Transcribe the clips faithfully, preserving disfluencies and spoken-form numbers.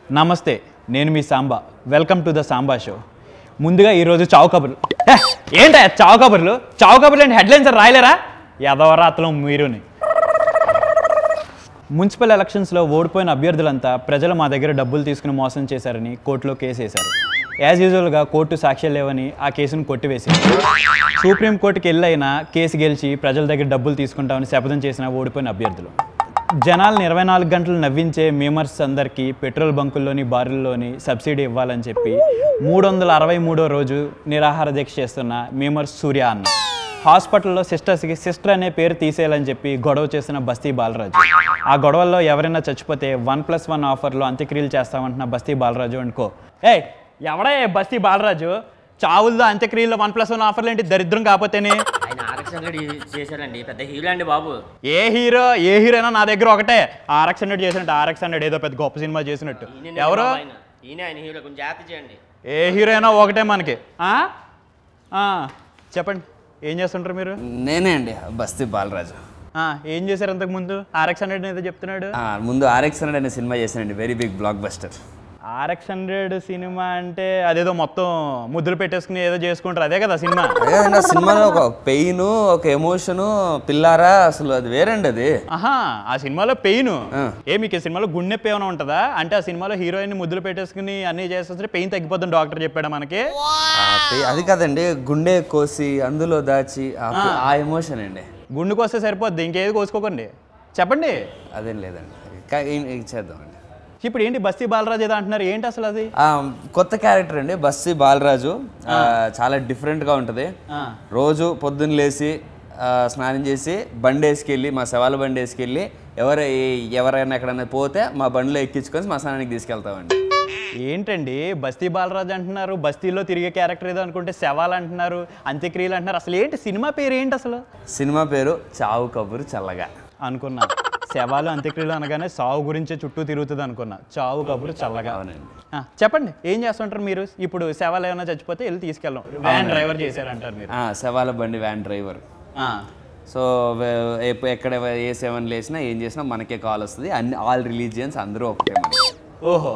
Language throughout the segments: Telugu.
నమస్తే, నేను మీ Samba. Welcome to the Samba show. ముందుగా ఈరోజు చావు కబుర్లు. ఏంటా చావు కబుర్లు? చావు కబుర్లు అంటే హెడ్లైన్స్ రాయలేరా? యదవరాత్రం మీరుని. మున్సిపల్ ఎలక్షన్స్లో ఓడిపోయిన అభ్యర్థులంతా ప్రజలు మా దగ్గర డబ్బులు తీసుకుని మోసం చేశారని కోర్టులో కేసు వేశారు. యాజ్ యూజువల్గా కోర్టు సాక్ష్యాలు లేవని ఆ కేసును కొట్టివేసింది. సుప్రీంకోర్టుకి వెళ్ళైనా కేసు గెలిచి ప్రజల దగ్గర డబ్బులు తీసుకుంటామని శపథం చేసిన ఓడిపోయిన అభ్యర్థులు. జనాలను ఇరవై నాలుగు గంటలు నవ్వించే మీమర్స్ అందరికీ పెట్రోల్ బంకుల్లోని బారుల్లోని సబ్సిడీ ఇవ్వాలని చెప్పి మూడు వందల అరవై మూడో రోజు నిరాహార దీక్ష చేస్తున్న మీమర్స్ సూర్య అన్న. హాస్పిటల్లో సిస్టర్స్కి సిస్టర్ అనే పేరు తీసేయాలని చెప్పి గొడవ చేసిన బస్తీ బాలరాజు. ఆ గొడవల్లో ఎవరైనా చచ్చిపోతే వన్ ప్లస్ వన్ ఆఫర్లో అంత్యక్రియలు చేస్తామంటున్న బస్తీ బాలరాజు అనుకో. ఏ ఎవడే బస్తీ బాలరాజు? చావుల్లో అంత్యక్రియల్లో వన్ ప్లస్ వన్ ఆఫర్లు ఏంటి? దరిద్రం కాకపోతేనే. చేశారండి, పెద్ద హీరో అండి బాబు. ఏ హీరో ఏ హీరోనా నా దగ్గర ఒకటే. ఆర్ఎక్స్ హండ్రెడ్ చేసినట్టు ఆర్ఎక్స్ హండ్రెడ్ ఏదో పెద్ద గొప్ప సినిమా చేసినట్టు. ఎవరు? ఏ హీరో అయినా ఒకటే మనకి. చెప్పండి, ఏం చేస్తుంటారు మీరు? నేనే అండి బస్తీ బాలరాజు. ఏం చేశారు అంతకు ముందు? ఆర్ఎక్స్ హండ్రెడ్ ఏదో చెప్తున్నాడు. ముందు ఆర్ఎక్స్ హండ్రెడ్ అనే సినిమా చేశానండి, very big blockbuster. RX hundred సినిమా అంటే అదేదో మొత్తం ముద్దులు పెట్టేసుకుని ఏదో చేసుకుంటారు, అదే కదా సినిమా? అదే సినిమాలో ఒక పెయిన్, ఒక ఎమోషను, పిల్లారా, అసలు అది వేరండి అది. ఆహా, ఆ సినిమాలో పెయిన్. ఏ మీకు ఈ సినిమాలో గుండె నొప్పి ఏమైనా ఉంటుందా? అంటే ఆ సినిమాలో హీరోయిన్ ముద్దులు పెట్టేసుకుని అన్ని చేస్తే పెయిన్ తగ్గిపోతుంది డాక్టర్ చెప్పాడా మనకి? అది కాదండి, గుండె కోసి అందులో దాచి ఆ ఎమోషన్ అండి. గుండె కోస్తే సరిపోద్ది, ఇంకేది కోసుకోకండి. చెప్పండి. అదేం లేదండి, చేద్దామండి. ఇప్పుడు ఏంటి బస్తీ బాలరాజు ఏదో అంటున్నారు, ఏంటి అసలు అది? కొత్త క్యారెక్టర్ అండి బస్తీ బాలరాజు. చాలా డిఫరెంట్గా ఉంటుంది. రోజు పొద్దున్న లేచి స్నానం చేసి బండి వేసుకెళ్ళి, మా శవాల బండి వేసుకెళ్ళి ఎవరు ఎవరైనా ఎక్కడైనా పోతే మా బండిలో ఎక్కించుకొని శ్మశానానికి తీసుకెళ్తామండి. ఏంటండి బస్తీ బాలరాజు అంటున్నారు, బస్తీలో తిరిగే క్యారెక్టర్ ఏదో అనుకుంటే శవాలు అంటున్నారు, అంత్యక్రియలు అంటున్నారు. అసలు ఏంటి సినిమా పేరు ఏంటి అసలు? సినిమా పేరు చావు కబురు చల్లగా అనుకున్నా. శవాలు అంత్యక్రియలు అనగానే సావు గురించే చుట్టూ తిరుగుతుంది అనుకున్నా. చావు కబురు చల్లగా. చెప్పండి, ఏం చేస్తుంటారు మీరు? ఇప్పుడు శవాలు ఏమైనా చచ్చిపోతే వెళ్ళి తీసుకెళ్ళాం, వ్యాన్ డ్రైవర్ చేశారంటారు మీరు. శవాల బండి వ్యాన్ డ్రైవర్. సో ఎక్కడ ఏ సెవెన్ లేసినా ఏం చేసినా మనకే కాల్ వస్తుంది. అన్ని ఆల్ రిలీజియన్స్ అందరూ ఒకటే మనకి. ఓహో,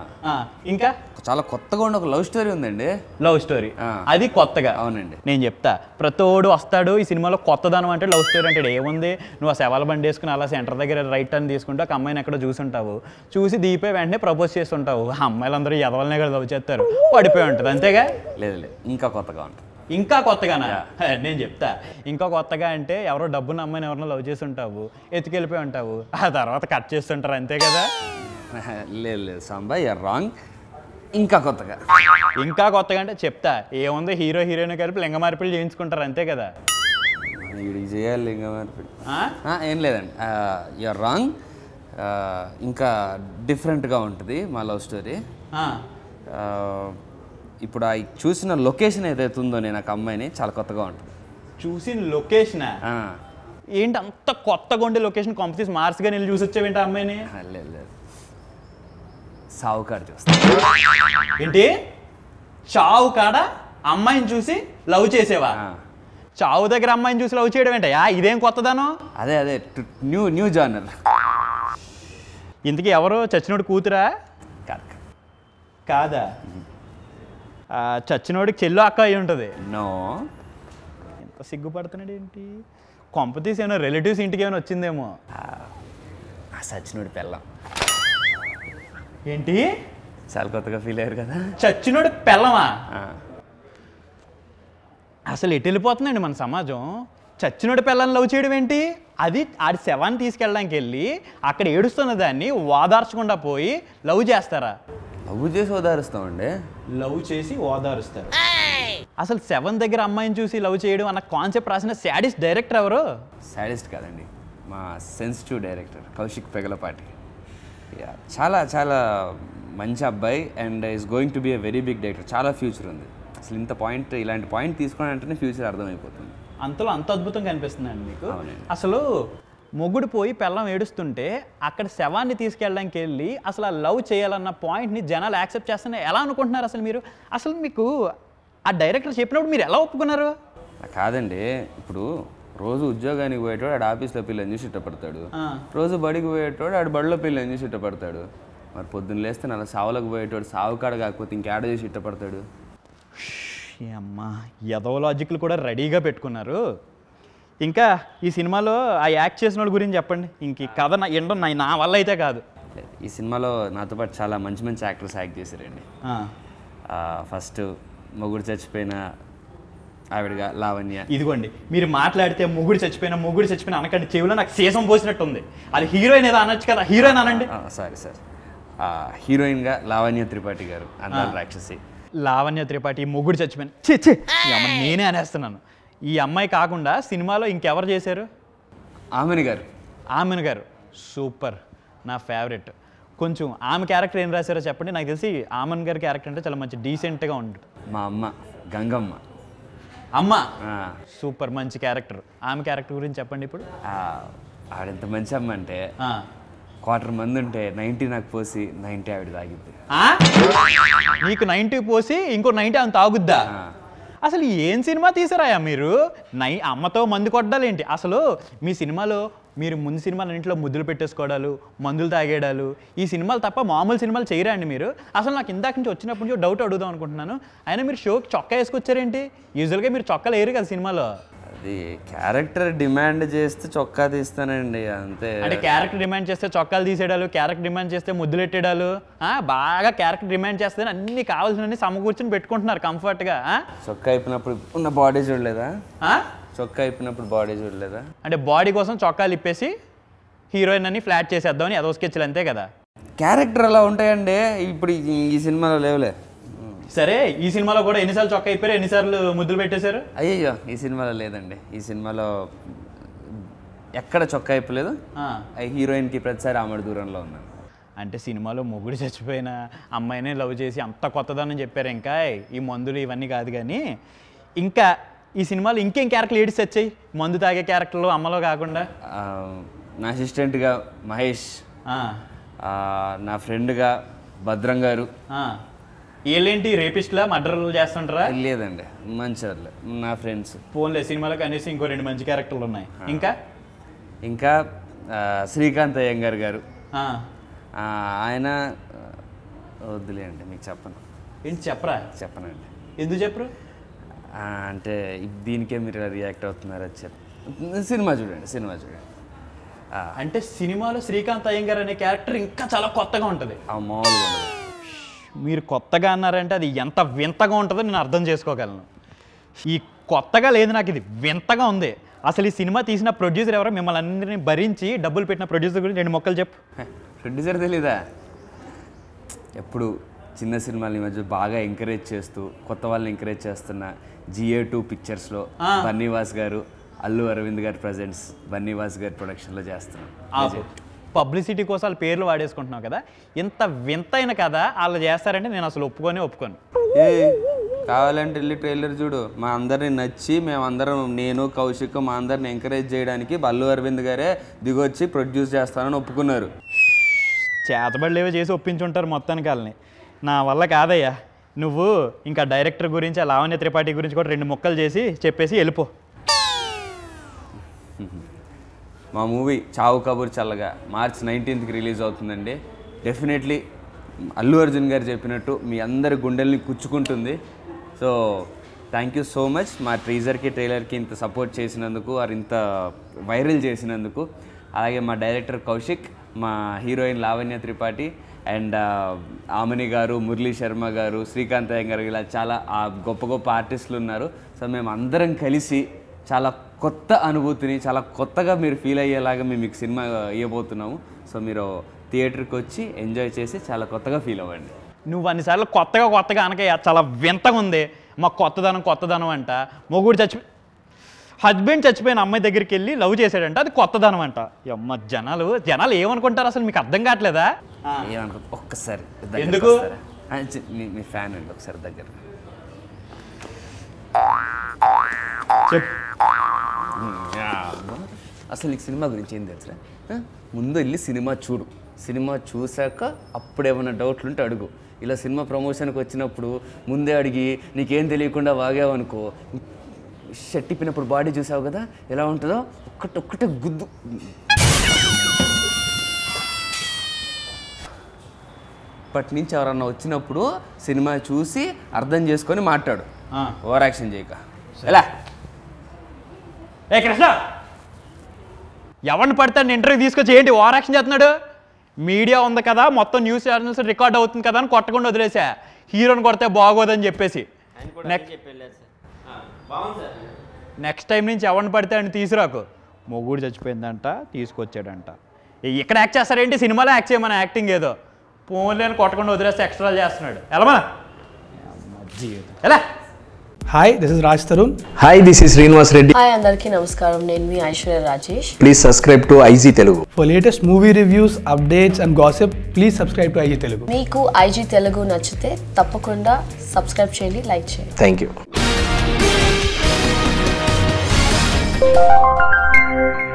ఇంకా చాలా కొత్తగా ఉండే ఒక లవ్ స్టోరీ ఉందండి. లవ్ స్టోరీ అది కొత్తగా? అవునండి. నేను చెప్తా, ప్రతోడు వస్తాడు ఈ సినిమాలో కొత్తదనం అంటే లవ్ స్టోరీ అంటే ఏముంది? నువ్వు ఆ శవాల బండి వేసుకుని అలా సెంటర్ దగ్గర రైట్ టర్న్ తీసుకుంటూ ఒక అమ్మాయిని ఎక్కడ చూసుంటావు, చూసి దీపే వెంటనే ప్రపోజ్ చేస్తుంటావు. ఆ అమ్మాయిలందరూ ఎదవలనే కదా లవ్ చేస్తారు, పడిపోయి ఉంటుంది అంతేగా? లేదు లేదు, ఇంకా కొత్తగా ఉంటుంది. ఇంకా కొత్తగానా? నేను చెప్తా, ఇంకా కొత్తగా అంటే ఎవరో డబ్బున్న అమ్మాయిని ఎవరినో లవ్ చేసి ఉంటావు, ఎత్తుకెళ్ళిపోయి ఉంటావు, ఆ తర్వాత కట్ చేస్తుంటారు అంతే కదా? లేదు లేదు సాంబా, యూర్ రాంగ్. ఇంకా కొత్తగా. ఇంకా కొత్తగా అంటే చెప్తా, ఏముంది, హీరో హీరోయిన్ కలిపి లింగ మార్పిడి చేయించుకుంటారు అంతే కదా? వీడికి చేయాలి లింగ మార్పిడి? ఏం లేదండి, యూర్ రాంగ్. ఇంకా డిఫరెంట్గా ఉంటుంది మా లవ్ స్టోరీ. ఇప్పుడు ఆ చూసిన లొకేషన్ ఏదైతే ఉందో నేను ఒక అమ్మాయిని, చాలా కొత్తగా ఉంటుంది. చూసిన లొకేషనా? ఏంటి అంత కొత్తగా ఉండే లొకేషన్? కాంపిటీస్ మార్స్గా నేను చూసి వచ్చావేంటి ఆ అమ్మాయిని? లేదు లేదు, సావు కాడ చూస్తా. ఏంటి చావు కాడ అమ్మాయిని చూసి లవ్ చేసేవా? చావు దగ్గర అమ్మాయిని చూసి లవ్ చేయడం ఏంటయ్యా? ఇదేం కొత్తదానో? అదే అదే న్యూ న్యూ జానర్. ఇంతకీ ఎవరు? చచ్చినోడు కూతురా? కాదా? చచ్చినోడికి చెల్లు అక్క అయి ఉంటుంది. నో. ఎంత సిగ్గుపడుతున్నాడు ఏంటి? కొంపతీసి ఏమైనా రిలేటివ్స్ ఇంటికి ఏమైనా వచ్చిందేమో. చచ్చినోడి పెళ్ళం. ఏంటి? చాలా కొత్తగా ఫీల్ అయ్యారు కదా. చచ్చినోడి పెళ్ళమా? అసలు ఎటు వెళ్ళిపోతుందండి మన సమాజం? చచ్చినోడి పెళ్ళని లవ్ చేయడం ఏంటి? అది ఆడి శవాన్ని తీసుకెళ్ళడానికి వెళ్ళి అక్కడ ఏడుస్తున్న దాన్ని ఓదార్చకుండా పోయి లవ్ చేస్తారా? లవ్ చేసి ఓదారుస్తామండి. లవ్ చేసి ఓదారుస్తారు. అసలు సెవెన్ దగ్గర అమ్మాయిని చూసి లవ్ చేయడం అన్న కాన్సెప్ట్ రాసిన శాడిస్ట్ డైరెక్టర్ ఎవరు? శాడిస్ట్ కాదండి, మా సెన్సిటివ్ డైరెక్టర్ కౌశిక్ పెగలపాటి. చాలా చాలా మంచి అబ్బాయి and is going to be a very big director. చాలా ఫ్యూచర్ ఉంది. అసలు ఇంత పాయింట్, ఇలాంటి పాయింట్ తీసుకోవడం అంటేనే ఫ్యూచర్ అర్థమైపోతుంది. అంతలో అంత అద్భుతంగా అనిపిస్తుందండి మీకు? అసలు మొగుడు పోయి పెళ్ళం ఏడుస్తుంటే అక్కడ శవాన్ని తీసుకెళ్ళడానికి వెళ్ళి అసలు ఆ లవ్ చేయాలన్న పాయింట్ని జనాలు యాక్సెప్ట్ చేస్తున్నా ఎలా అనుకుంటున్నారు అసలు మీరు? అసలు మీకు ఆ డైరెక్టర్ చెప్పినప్పుడు మీరు ఎలా ఒప్పుకున్నారు? కాదండి, ఇప్పుడు రోజు ఉద్యోగానికి పోయేటోడు ఆడ ఆఫీస్లో పిల్లని చూసి ఇష్టపడతాడు, రోజు బడికి పోయేటోడు ఆడ బడిలో పిల్లని చూసి ఇష్టపడతాడు. మరి పొద్దున్న లేస్తే నల్ల సావులకు పోయేటోడు సావు కాడ కాకపోతే ఇంకేడ చేసి ఇష్టపడతాడు. అమ్మా ఎదవ లాజిక్లు కూడా రెడీగా పెట్టుకున్నారు. ఇంకా ఈ సినిమాలో ఆ యాక్ట్ చేసిన వాళ్ళ గురించి చెప్పండి. ఇంక ఈ కథ నా ఎండో నా వల్ల అయితే కాదు. ఈ సినిమాలో నాతో పాటు చాలా మంచి మంచి యాక్టర్స్ యాక్ట్ చేశారండి. ఫస్ట్ మొగుడు చచ్చిపోయిన ఆవిడగా లావణ్య. ఇదిగోండి మీరు మాట్లాడితే మొగుడు చచ్చిపోయిన మొగుడు చచ్చిపోయిన అనకండి, చెవిలో నాకు సీసం పోసినట్టు ఉంది. అది హీరోయిన్ ఏదో అనొచ్చు కదా, హీరోయిన్ అనండి. సారీ సార్, హీరోయిన్గా లావణ్య త్రిపాఠి గారు, అందాల రాక్షసి. లావణ్య త్రిపాఠి మొగుడు చచ్చిపోయిన ఛీ ఛీ ఈ అమ్మ నేనే అనేస్తున్నాను. ఈ అమ్మాయి కాకుండా సినిమాలో ఇంకెవరు చేశారు? ఆమెని గారు. ఆమెను గారు సూపర్, నా ఫేవరెట్. కొంచెం ఆమె క్యారెక్టర్ ఏం రాశారో చెప్పండి. నాకు తెలిసి ఆమెన్ గారి క్యారెక్టర్ అంటే చాలా మంచి డీసెంట్గా ఉంటుంది. మా అమ్మ గంగమ్మ. అమ్మ సూపర్, మంచి క్యారెక్టర్. ఆమె క్యారెక్టర్ గురించి చెప్పండి ఇప్పుడు. ఆవిడెంత మంచి అమ్మ అంటే క్వార్టర్ మంది ఉంటే నైంటీ నాకు పోసి నైంటీ ఆవిడ తాగిద్ది. నీకు నైంటీ పోసి ఇంకో నైంటీ ఆమె తాగుద్దా? అసలు ఏం సినిమా తీసారాయా మీరు? నై అమ్మతో మందు కొట్టాలేంటి? అసలు మీ సినిమాలో మీరు ముందు సినిమాలన్నింటిలో ముద్దులు పెట్టేసుకోవడాలు, మందులు తాగేయడాలు, ఈ సినిమాలు తప్ప మామూలు సినిమాలు చేయరా అండి మీరు? అసలు నాకు ఇందాక నుంచి వచ్చినప్పటి నుంచి డౌట్ అడుగుదాం అనుకుంటున్నాను. అయినా మీరు షోకి చొక్కా వేసుకొచ్చారేంటి? యూజువల్గా మీరు చొక్కాలు వేయరు కదా సినిమాలో. అది క్యారెక్టర్ డిమాండ్ చేస్తే చొక్కా తీస్తానండి, అంతే. అంటే క్యారెక్టర్ డిమాండ్ చేస్తే చొక్కాలు తీసేయడాలు, క్యారెక్టర్ డిమాండ్ చేస్తే ముద్దులు పెట్టేడాలు, బాగా క్యారెక్టర్ డిమాండ్ చేస్తే అన్ని కావాల్సినవన్నీ సమకూర్చుని పెట్టుకుంటున్నారు కంఫర్ట్గా. చొక్కా అయిపోయినప్పుడు ఉన్న బాడీ చూడలేదా? చొక్కా అయిపోయినప్పుడు బాడీ చూడలేదా? అంటే బాడీ కోసం చొక్కాలు ఇప్పేసి హీరోయిన్ అని ఫ్లాట్ చేసేద్దామని అదో స్కెచ్లు అంతే కదా. క్యారెక్టర్ అలా ఉంటాయండి. ఇప్పుడు ఈ సినిమాలో లేవులే. సరే, ఈ సినిమాలో కూడా ఎన్నిసార్లు చొక్కా అయిపోయారు, ఎన్నిసార్లు ముద్దులు పెట్టేశారు? అయ్యో ఈ సినిమాలో లేదండి. ఈ సినిమాలో ఎక్కడ చొక్కా అయిపోలేదు. హీరోయిన్కి ప్రతిసారి ఆమెడు దూరంలో ఉన్నాను. అంటే సినిమాలో మొగుడు చచ్చిపోయిన అమ్మాయినే లవ్ చేసి అంత కొత్తదానని చెప్పారు. ఇంకా ఈ మందులు ఇవన్నీ కాదు కానీ, ఇంకా ఈ సినిమాలో ఇంకేం క్యారెక్టర్లు ఏడిసి వచ్చాయి మందు తాగే క్యారెక్టర్లు అమ్మలో కాకుండా? నా అసిస్టెంట్గా మహేష్, నా ఫ్రెండ్గా భద్రం గారు. వీళ్ళేంటి రేపిస్ట్లా మర్డర్లు చేస్తుంటారా? లేదండి, మంచి వాళ్ళు నా ఫ్రెండ్స్. ఫోన్లే సినిమాలో కనీసం ఇంకో రెండు మంచి క్యారెక్టర్లు ఉన్నాయి. ఇంకా ఇంకా శ్రీకాంత్ అయ్యంగార్ గారు. ఆయన వద్దులే అండి, మీకు చెప్పను. ఏంటి చెప్పరా? చెప్పనండి. ఎందుకు చెప్పరు? అంటే దీనికే మీరు రియాక్ట్ అవుతున్నారు అది చెప్ప. సినిమా చూడండి, సినిమా చూడండి. అంటే సినిమాలో శ్రీకాంత్ అయ్యంగార్ అనే క్యారెక్టర్ ఇంకా చాలా కొత్తగా ఉంటుంది. ఆ మామూలుగా మీరు కొత్తగా అన్నారంటే అది ఎంత వింతగా ఉంటుందో నేను అర్థం చేసుకోగలను. ఈ కొత్తగా లేదు, నాకు ఇది వింతగా ఉంది. అసలు ఈ సినిమా తీసిన ప్రొడ్యూసర్ ఎవరో? మిమ్మల్ని అందరినీ భరించి డబ్బులు పెట్టిన ప్రొడ్యూసర్ గురించి రెండు మొక్కలు చెప్పు. ప్రొడ్యూసర్ తెలీదా? ఎప్పుడు చిన్న సినిమాలు ఈ మధ్య బాగా ఎంకరేజ్ చేస్తూ కొత్త వాళ్ళని ఎంకరేజ్ చేస్తున్న జిఏ టూ పిక్చర్స్లో బన్నీవాస్ గారు, అల్లు అరవింద్ గారి ప్రజెంట్స్ బన్నీవాస్ గారి ప్రొడక్షన్లో చేస్తున్నాం. పబ్లిసిటీ కోసం వాళ్ళ పేర్లు వాడేసుకుంటున్నావు కదా, ఇంత వింతైన కదా వాళ్ళు చేస్తారంటే నేను అసలు ఒప్పుకొని ఒప్పుకోను. ఏ కావాలంటే వెళ్ళి ట్రైలర్ చూడు. మా అందరిని నచ్చి మేమందరం, నేను కౌశిక్ మా అందరిని ఎంకరేజ్ చేయడానికి అల్లు అరవింద్ గారే దిగొచ్చి ప్రొడ్యూస్ చేస్తానని ఒప్పుకున్నారు. చేతబడిలేవో చేసి ఒప్పించుంటారు మొత్తానికి వాళ్ళని. నా వల్ల కాదయ్యా. నువ్వు ఇంకా డైరెక్టర్ గురించి, లావణ్య త్రిపాఠి గురించి కూడా రెండు మొక్కలు చేసి చెప్పేసి వెళ్ళిపో. మా మూవీ చావు కబూర్ చల్లగా మార్చ్ నైన్టీన్త్కి రిలీజ్ అవుతుందండి. డెఫినెట్లీ అల్లు అర్జున్ గారు చెప్పినట్టు మీ అందరి గుండెల్ని కుచ్చుకుంటుంది. So thank you so much మా టీజర్కి ట్రైలర్కి ఇంత సపోర్ట్ చేసినందుకు, ఆర్ ఇంత వైరల్ చేసినందుకు. అలాగే మా డైరెక్టర్ కౌశిక్, మా హీరోయిన్ లావణ్య త్రిపాఠి అండ్ ఆమని గారు, మురళీ శర్మ గారు, శ్రీకాంత్ అయ్యంగారు, ఇలా చాలా గొప్ప గొప్ప ఆర్టిస్టులు ఉన్నారు. సో మేము అందరం కలిసి చాలా కొత్త అనుభూతిని, చాలా కొత్తగా మీరు ఫీల్ అయ్యేలాగా మేము మీకు సినిమా ఇవ్వబోతున్నాము. సో మీరు థియేటర్కి వచ్చి ఎంజాయ్ చేసి చాలా కొత్తగా ఫీల్ అవ్వండి. నువ్వు అన్నిసార్లు కొత్తగా కొత్తగా అనకయ్యా, చాలా వింతగా ఉంది. మా కొత్తదనం కొత్తదనం అంట. మొగుడు చచ్చిపో హస్బెండ్ చచ్చిపోయిన అమ్మాయి దగ్గరికి వెళ్ళి లవ్ చేశాడంట, అది కొత్తదనం అంట. అమ్మ జనాలు జనాలు ఏమనుకుంటారు అసలు మీకు అర్థం కావట్లేదా? ఏమనుకో ఒక్కసారి ఎందుకు మీ ఫ్యాన్ అండి ఒకసారి దగ్గర అసలు నీకు సినిమా గురించి ఏం తెలుసా? ముందు వెళ్ళి సినిమా చూడు. సినిమా చూశాక అప్పుడు ఏమైనా డౌట్లు ఉంటే అడుగు. ఇలా సినిమా ప్రమోషన్కి వచ్చినప్పుడు ముందే అడిగి నీకేం తెలియకుండా వాగావనుకో, షర్ట్ ఇప్పినప్పుడు బాడీ చూసావు కదా ఎలా ఉంటుందో, ఒక్కటి ఒక్కటే గుద్దు. ఇప్పటి నుంచి ఎవరన్నా వచ్చినప్పుడు సినిమా చూసి అర్థం చేసుకొని మాట్లాడు, ఓవర్ యాక్షన్ చేయక. ఎలా ఏ కృష్ణ, ఎవరిని పడతాడు ఇంటర్వ్యూ తీసుకొచ్చి ఏంటి ఓవర్ యాక్షన్ చేస్తున్నాడు? మీడియా ఉంది కదా, మొత్తం న్యూస్ ఛానల్స్ రికార్డ్ అవుతుంది కదా అని కొట్టకుండా వదిలేసా. హీరోని కొడితే బాగోదని చెప్పేసి నెక్స్ట్ టైం నుంచి ఎవరిని పడితే అని తీసుకురాకు. మొగుడు చచ్చిపోయిందంట, తీసుకొచ్చాడంట. ఇక్కడ యాక్ట్ చేస్తారేంటి, సినిమాలో యాక్ట్ చేయమని యాక్టింగ్ ఏదో ఫోన్లో కొట్టకుండా వదిలేస్తే ఎక్స్ట్రా చేస్తున్నాడు. ఎలామా జీవితం ఎలా. Hi, this is Raj Tarun. Hi, this is Srinivas Reddy. Hi అందరికీ నమస్కారం, నేను మీ Aishwarya Rajesh. Please subscribe to IG Telugu. For latest movie reviews, updates and gossip, please subscribe to IG Telugu. మీకు ఐజీ తెలుగు నచ్చితే తప్పకుండా సబ్స్క్రైబ్ చేయండి, లైక్ చేయండి. Thank you.